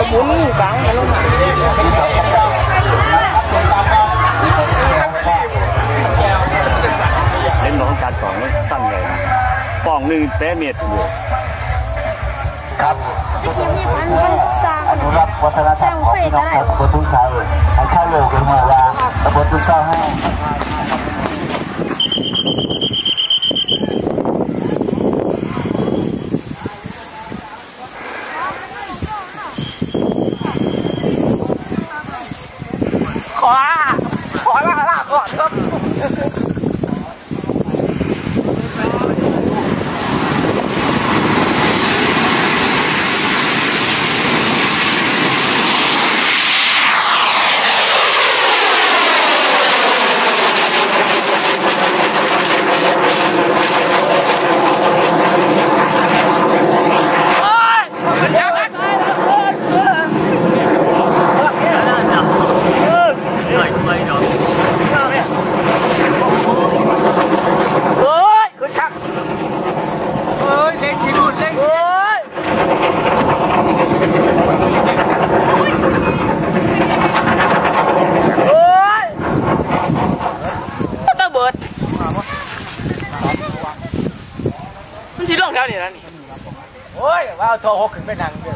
หมุนกลางมันลงมาเล่นน้องการสองสั้นเลยป่องหนึ่งเตะเม็ดอยู่ครับอนุรักษ์วัฒนธรรมของพี่น้องชาวตำบลทุ่งชัยให้เข้าเร็วกันมาว่าตำบลทุ่งชัยให้ขอละก่อนครับมันที่ล่องแถวนี่แล้วนี่โอ้ยว่าเอาทอหกขึ้นไปนั่งเด้อ